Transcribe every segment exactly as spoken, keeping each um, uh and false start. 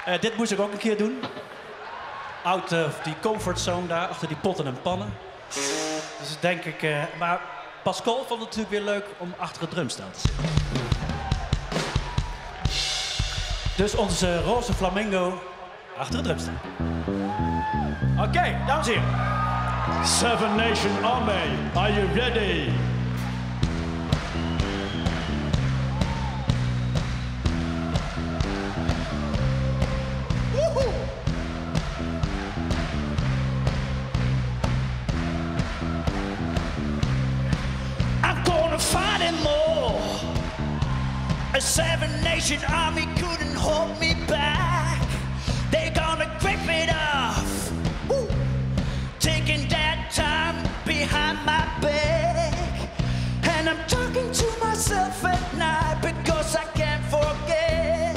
Uh, dit moest ik ook een keer doen. Uit uh, die comfortzone daar, achter die potten en pannen. Dus denk ik... Uh, maar Pascal vond het natuurlijk weer leuk om achter het drumstel te zitten. Dus onze roze flamingo achter het drumstel. Oké, okay, dames en heren. Seven Nation Army, are you ready? Woohoo! I'm gonna fight him more. A seven nation army couldn't hold me back. They're gonna grip it off. Woo. Taking that time behind my back. And I'm talking to myself at night because I can't forget.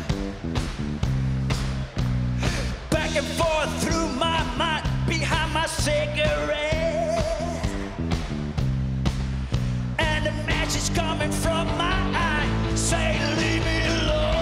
Back and forth through my mind behind my cigarette. And the match is coming from my eye. Say, leave me alone.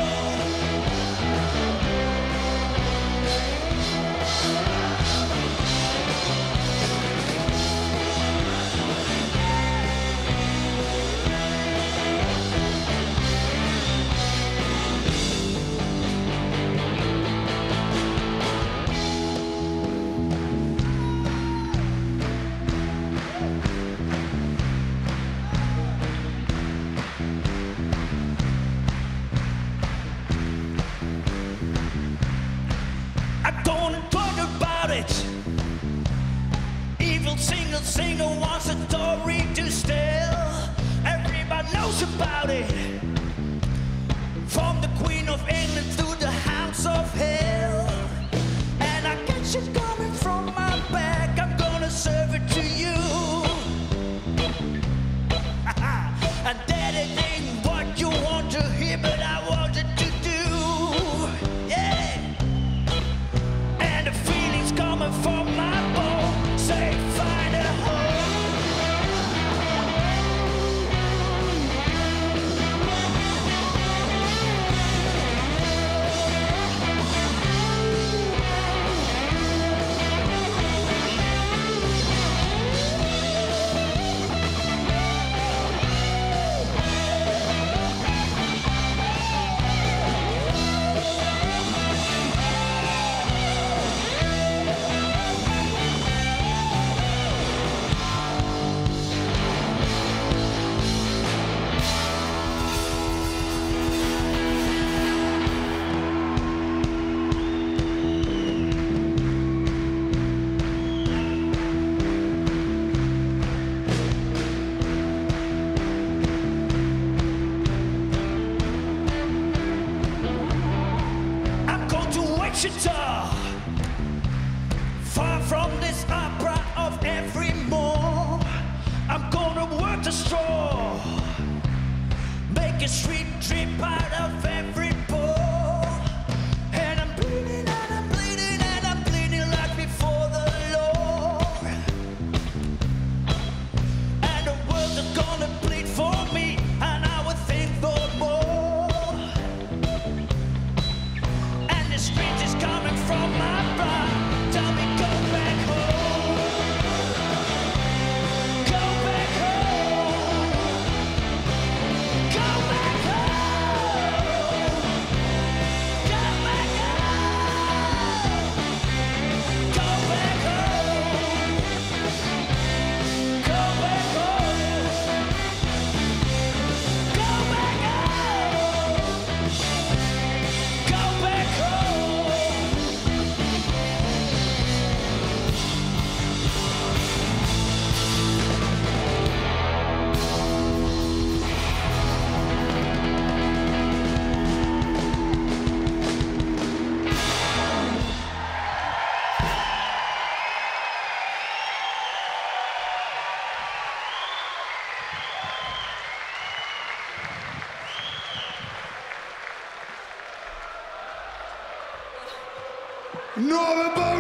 Evil single singer wants a story to tell. Everybody knows about it. From the Queen of England through the hounds of hell. And I catch it coming from my back. I'm gonna serve it to you. And that it ain't what you want to hear, but I want it to do. Yeah. And the feeling's coming from my bone. Say, find a home. Far from this opera of every more, I'm gonna work the straw, make a sweet drip out of every pore. And I'm bleeding and I'm bleeding and I'm bleeding like before the Lord. And the world is gonna bleed for me, and I would think no more. And the street is coming from my blood. Tell me, go back home. Go back home. Go back home. Go back home. Go back home. Go back home. Go back home. Go back home. Norman